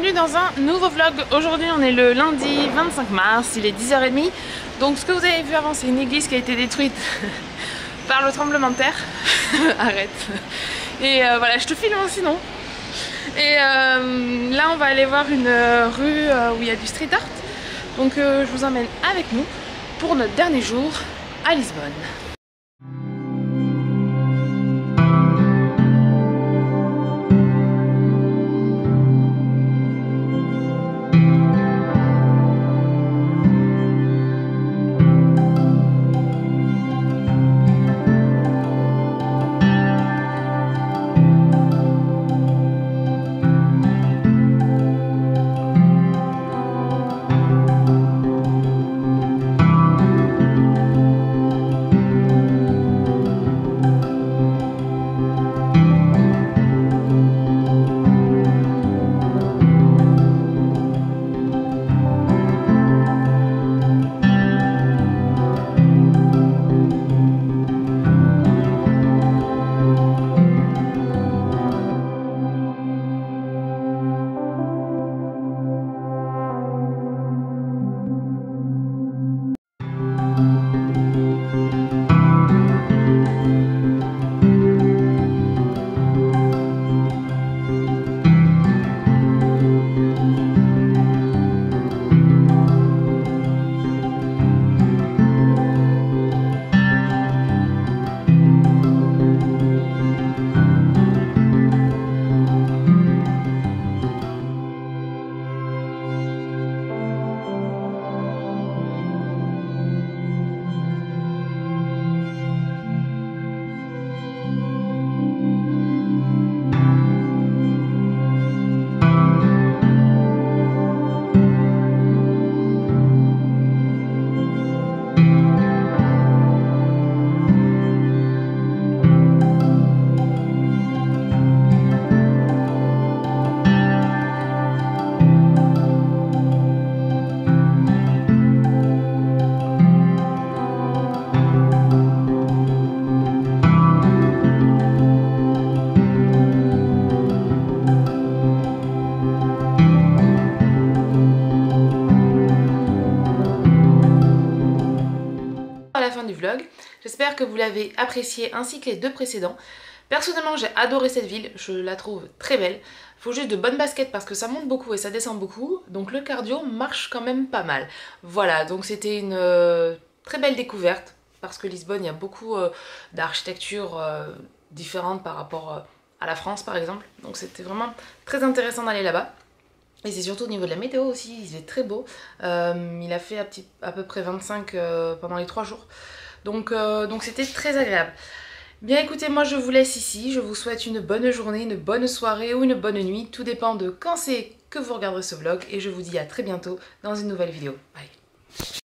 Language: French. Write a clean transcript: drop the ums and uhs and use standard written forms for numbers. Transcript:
bienvenue dans un nouveau vlog. Aujourd'hui on est le lundi 25 mars, il est 10h30. Donc ce que vous avez vu avant, c'est une église qui a été détruite par le tremblement de terre. Arrête. Et voilà, je te filme sinon. Et là on va aller voir une rue où il y a du street art. Donc je vous emmène avec nous pour notre dernier jour à Lisbonne. Du vlog. J'espère que vous l'avez apprécié ainsi que les deux précédents. Personnellement j'ai adoré cette ville, je la trouve très belle. Faut juste de bonnes baskets parce que ça monte beaucoup et ça descend beaucoup, donc le cardio marche quand même pas mal. Voilà, donc c'était une très belle découverte parce que Lisbonne, il y a beaucoup d'architecture différente par rapport à la France par exemple, donc c'était vraiment très intéressant d'aller là-bas. Et c'est surtout au niveau de la météo aussi, il est très beau. Il a fait à peu près 25 pendant les 3 jours. Donc c'était très agréable. Bien écoutez, moi je vous laisse ici. Je vous souhaite une bonne journée, une bonne soirée ou une bonne nuit. Tout dépend de quand c'est que vous regarderez ce vlog. Et je vous dis à très bientôt dans une nouvelle vidéo. Bye.